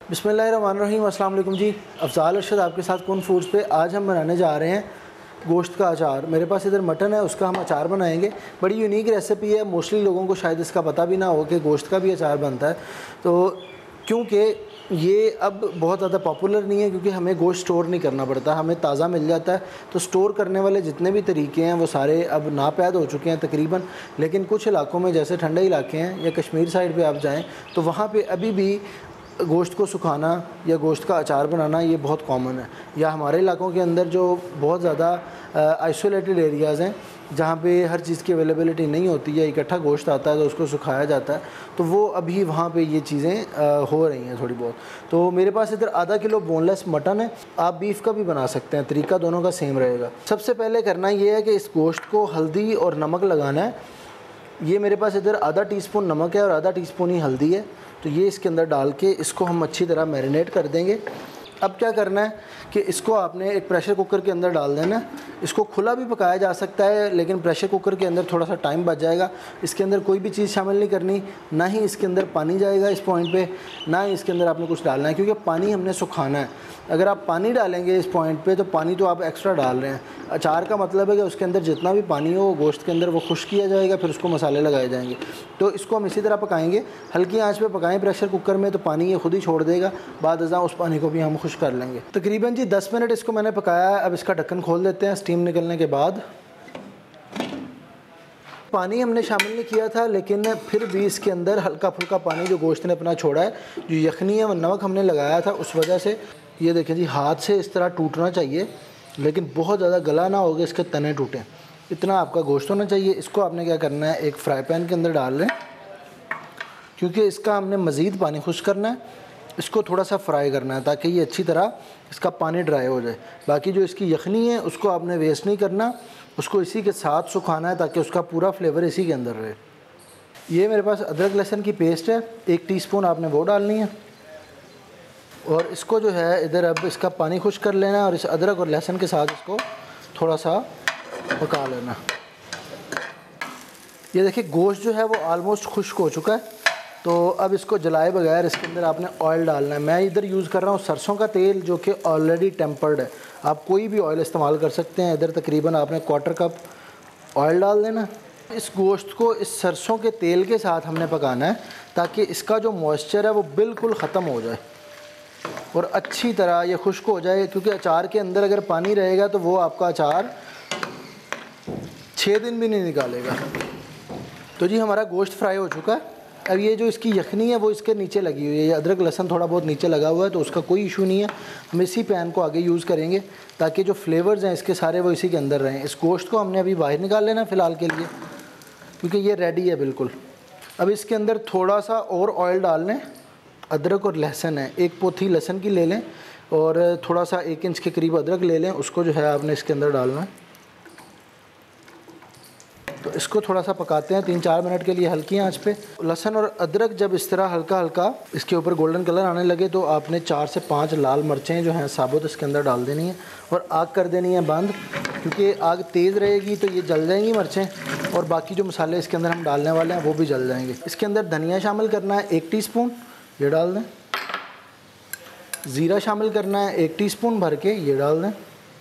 बिस्मिल्लाहिर्रहमानिर्रहीम। अस्सलाम वालेकुम जी। अफ़ज़ाल अरशद आपके साथ कौन फूड्स पे। आज हम बनाने जा रहे हैं गोश्त का अचार। मेरे पास इधर मटन है, उसका हम अचार बनाएंगे। बड़ी यूनिक रेसिपी है, मोस्टली लोगों को शायद इसका पता भी ना हो कि गोश्त का भी अचार बनता है। तो क्योंकि ये अब बहुत ज़्यादा पॉपुलर नहीं है, क्योंकि हमें गोश्त स्टोर नहीं करना पड़ता, हमें ताज़ा मिल जाता है। तो स्टोर करने वाले जितने भी तरीके हैं वो सारे अब नापैद हो चुके हैं तकरीबन। लेकिन कुछ इलाकों में, जैसे ठंडे इलाके हैं या कश्मीर साइड पे आप जाएं, तो वहाँ पे अभी भी गोश्त को सुखाना या गोश्त का अचार बनाना ये बहुत कॉमन है। या हमारे इलाकों के अंदर जो बहुत ज़्यादा आइसोलेटेड एरियाज़ हैं, जहाँ पे हर चीज़ की अवेलेबिलिटी नहीं होती है, इकट्ठा गोश्त आता है तो उसको सुखाया जाता है, तो वो अभी वहाँ पे ये चीज़ें हो रही हैं थोड़ी बहुत। तो मेरे पास इधर आधा किलो बोनलेस मटन है। आप बीफ का भी बना सकते हैं, तरीका दोनों का सेम रहेगा। सबसे पहले करना ये है कि इस गोश्त को हल्दी और नमक लगाना है। ये मेरे पास इधर आधा टीस्पून नमक है और आधा टीस्पून ही हल्दी है। तो ये इसके अंदर डाल के इसको हम अच्छी तरह मैरिनेट कर देंगे। अब क्या करना है कि इसको आपने एक प्रेशर कुकर के अंदर डाल देना है। इसको खुला भी पकाया जा सकता है, लेकिन प्रेशर कुकर के अंदर थोड़ा सा टाइम बच जाएगा। इसके अंदर कोई भी चीज़ शामिल नहीं करनी, ना ही इसके अंदर पानी जाएगा इस पॉइंट पे, ना ही इसके अंदर आपने कुछ डालना है, क्योंकि पानी हमने सुखाना है। अगर आप पानी डालेंगे इस पॉइंट पे, तो पानी तो आप एक्स्ट्रा डाल रहे हैं। अचार का मतलब है कि उसके अंदर जितना भी पानी हो गोश्त के अंदर वो खुश्क किया जाएगा, फिर उसको मसाले लगाए जाएंगे। तो इसको हम इसी तरह पकाएंगे, हल्की आंच पे पकाएं प्रेशर कुकर में, तो पानी ये खुद ही छोड़ देगा। बाद अज़ां उस पानी को भी हम खुश्क कर लेंगे। तकरीबन जी 10 मिनट इसको मैंने पकाया है। अब इसका ढक्कन खोल देते हैं स्टीम निकलने के बाद। पानी हमने शामिल नहीं किया था, लेकिन फिर भी इसके अंदर हल्का फुल्का पानी जो गोश्त ने अपना छोड़ा है, जो यखनी है वो नमक हमने लगाया था उस वजह से। ये देखें जी, हाथ से इस तरह टूटना चाहिए, लेकिन बहुत ज़्यादा गला ना होगा, इसके तने टूटें, इतना आपका गोश्त होना चाहिए। इसको आपने क्या करना है, एक फ्राई पैन के अंदर डाल लें, क्योंकि इसका हमने मज़ीद पानी खुश्क करना है। इसको थोड़ा सा फ्राई करना है ताकि ये अच्छी तरह इसका पानी ड्राई हो जाए। बाकी जो इसकी यखनी है उसको आपने वेस्ट नहीं करना, उसको इसी के साथ सुखाना है ताकि उसका पूरा फ्लेवर इसी के अंदर रहे। ये मेरे पास अदरक लहसुन की पेस्ट है, 1 टीस्पून आपने वो डालनी है। और इसको जो है इधर अब इसका पानी खुश्क कर लेना है, और इस अदरक और लहसुन के साथ इसको थोड़ा सा पका लेना। ये देखिए गोश्त जो है वो आलमोस्ट खुश्क हो चुका है। तो अब इसको जलाए बगैर इसके अंदर आपने ऑयल डालना है। मैं इधर यूज़ कर रहा हूँ सरसों का तेल, जो कि ऑलरेडी टेम्पर्ड है। आप कोई भी ऑयल इस्तेमाल कर सकते हैं। इधर तकरीबन आपने 1/4 कप ऑयल डाल देना। इस गोश्त को इस सरसों के तेल के साथ हमने पकाना है, ताकि इसका जो मॉइस्चर है वो बिल्कुल ख़त्म हो जाए और अच्छी तरह ये खुश्क हो जाए। क्योंकि अचार के अंदर अगर पानी रहेगा तो वो आपका अचार 6 दिन भी नहीं निकालेगा। तो जी हमारा गोश्त फ्राई हो चुका है। अब ये जो इसकी यखनी है वो इसके नीचे लगी हुई है, ये अदरक लहसुन थोड़ा बहुत नीचे लगा हुआ है, तो उसका कोई इशू नहीं है। हम इसी पैन को आगे यूज़ करेंगे ताकि जो फ्लेवर्स हैं इसके सारे वो इसी के अंदर रहें। इस गोश्त को हमने अभी बाहर निकाल लेना फ़िलहाल के लिए, क्योंकि ये रेडी है बिल्कुल। अब इसके अंदर थोड़ा सा और ऑयल डाल लें। अदरक और लहसुन है, 1 पोथी लहसुन की ले लें और थोड़ा सा 1 इंच के करीब अदरक ले लें, उसको जो है आपने इसके अंदर डालना है। तो इसको थोड़ा सा पकाते हैं 3-4 मिनट के लिए हल्की आंच पे। लहसुन और अदरक जब इस तरह हल्का हल्का इसके ऊपर गोल्डन कलर आने लगे, तो आपने 4 से 5 लाल मिर्चें जो हैं साबुत इसके अंदर डाल देनी है और आग कर देनी है बंद, क्योंकि आग तेज़ रहेगी तो ये जल जाएंगी मिर्चें, और बाकी जो मसाले इसके अंदर हम डालने वाले हैं वो भी जल जाएंगे। इसके अंदर धनिया शामिल करना है 1 टीस्पून, ये डाल दें। ज़ीरा शामिल करना है 1 टीस्पून भर के, ये डाल दें।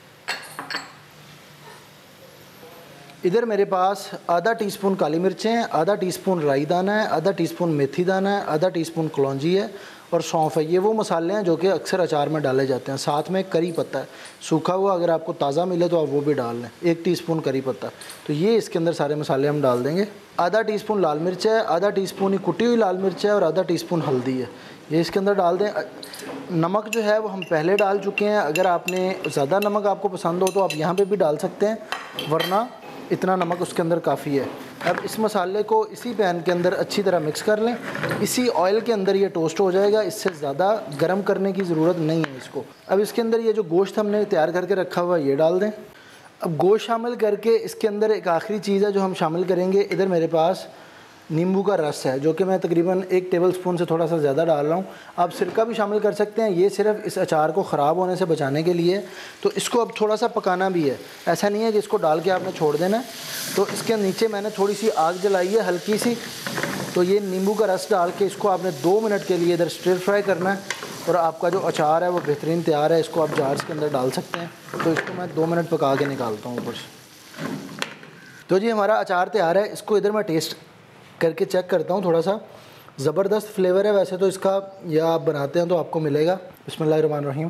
इधर मेरे पास आधा टीस्पून काली मिर्चें हैं, आधा टीस्पून राई दाना है, आधा टीस्पून मेथी दाना है, आधा टीस्पून कलौंजी है और सौंफ है। ये वो मसाले हैं जो कि अक्सर अचार में डाले जाते हैं। साथ में करी पत्ता है सूखा हुआ, अगर आपको ताज़ा मिले तो आप वो भी डाल लें, 1 टीस्पून करी पत्ता। तो ये इसके अंदर सारे मसाले हम डाल देंगे। आधा टीस्पून लाल मिर्च है, आधा टीस्पून ही कुटी हुई लाल मिर्च है और आधा टीस्पून हल्दी है, ये इसके अंदर डाल दें। नमक जो है वो हम पहले डाल चुके हैं। अगर आपने ज़्यादा नमक आपको पसंद हो तो आप यहाँ पे भी डाल सकते हैं, वरना इतना नमक उसके अंदर काफ़ी है। अब इस मसाले को इसी पैन के अंदर अच्छी तरह मिक्स कर लें। इसी ऑयल के अंदर ये टोस्ट हो जाएगा, इससे ज़्यादा गर्म करने की ज़रूरत नहीं है इसको। अब इसके अंदर ये जो गोश्त हमने तैयार करके रखा हुआ है ये डाल दें। अब गोश्त शामिल करके इसके अंदर एक आखिरी चीज़ है जो हम शामिल करेंगे। इधर मेरे पास नींबू का रस है, जो कि मैं तकरीबन 1 टेबलस्पून से थोड़ा सा ज़्यादा डाल रहा हूँ। आप सिरका भी शामिल कर सकते हैं, ये सिर्फ इस अचार को ख़राब होने से बचाने के लिए। तो इसको अब थोड़ा सा पकाना भी है, ऐसा नहीं है कि इसको डाल के आपने छोड़ देना है। तो इसके नीचे मैंने थोड़ी सी आग जलाई है हल्की सी, तो ये नींबू का रस डाल के इसको आपने 2 मिनट के लिए इधर स्टिर फ्राई करना है। और आपका जो अचार है वो बेहतरीन तैयार है। इसको आप जार्स के अंदर डाल सकते हैं। तो इसको मैं 2 मिनट पका के निकालता हूँ ऊपर से। तो जी हमारा अचार तैयार है। इसको इधर मैं टेस्ट करके चेक करता हूँ। थोड़ा सा ज़बरदस्त फ्लेवर है वैसे तो इसका, या आप बनाते हैं तो आपको मिलेगा। बिस्मिल्लाहिर्रहमानिर्रहीम।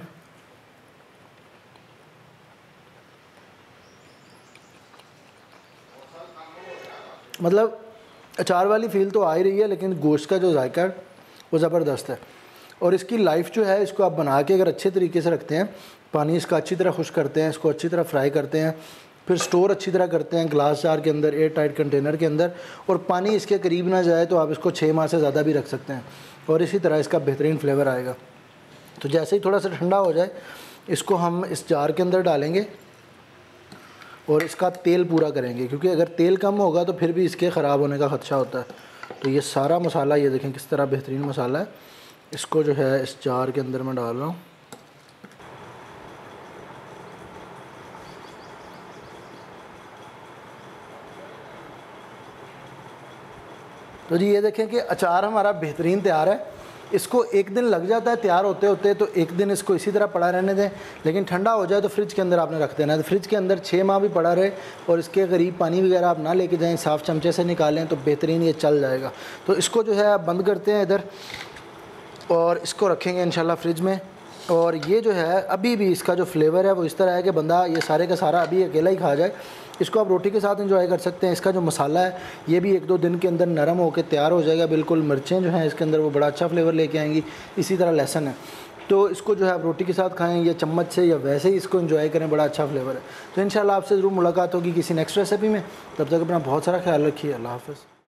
मतलब अचार वाली फ़ील तो आ ही रही है, लेकिन गोश्त का जो जायका है वो ज़बरदस्त है। और इसकी लाइफ जो है, इसको आप बना के अगर अच्छे तरीके से रखते हैं, पानी इसका अच्छी तरह खुश करते हैं, इसको अच्छी तरह फ्राई करते हैं, फिर स्टोर अच्छी तरह करते हैं ग्लास जार के अंदर, एयर टाइट कंटेनर के अंदर, और पानी इसके करीब ना जाए, तो आप इसको 6 माह से ज़्यादा भी रख सकते हैं और इसी तरह इसका बेहतरीन फ्लेवर आएगा। तो जैसे ही थोड़ा सा ठंडा हो जाए, इसको हम इस जार के अंदर डालेंगे और इसका तेल पूरा करेंगे, क्योंकि अगर तेल कम होगा तो फिर भी इसके ख़राब होने का ख़दशा होता है। तो ये सारा मसाला, ये देखें किस तरह बेहतरीन मसाला है, इसको जो है इस जार के अंदर मैं डाल रहा हूँ। तो जी ये देखें कि अचार हमारा बेहतरीन तैयार है। इसको 1 दिन लग जाता है तैयार होते होते, तो 1 दिन इसको इसी तरह पड़ा रहने दें, लेकिन ठंडा हो जाए तो फ्रिज के अंदर आपने रख देना है। तो फ्रिज के अंदर 6 माह भी पड़ा रहे और इसके करीब पानी वगैरह आप ना लेके जाएं, साफ़ चमचे से निकालें तो बेहतरीन ये चल जाएगा। तो इसको जो है आप बंद करते हैं इधर और इसको रखेंगे इंशाल्लाह फ्रिज में। और ये जो है अभी भी इसका जो फ्लेवर है वो इस तरह है कि बंदा ये सारे का सारा अभी अकेला ही खा जाए। इसको आप रोटी के साथ एंजॉय कर सकते हैं। इसका जो मसाला है ये भी 1-2 दिन के अंदर नरम होकर तैयार हो जाएगा बिल्कुल। मिर्चें जो हैं इसके अंदर वो बड़ा अच्छा फ्लेवर लेके आएंगी। इसी तरह लहसुन है, तो इसको जो है आप रोटी के साथ खाएं या चम्मच से या वैसे ही इसको एंजॉय करें, बड़ा अच्छा फ्लेवर है। तो इंशाल्लाह आपसे ज़रूर मुलाकात होगी किसी नेक्स्ट रेसिपी में। तब तक अपना बहुत सारा ख्याल रखिए। अल्लाह हाफ़िज़।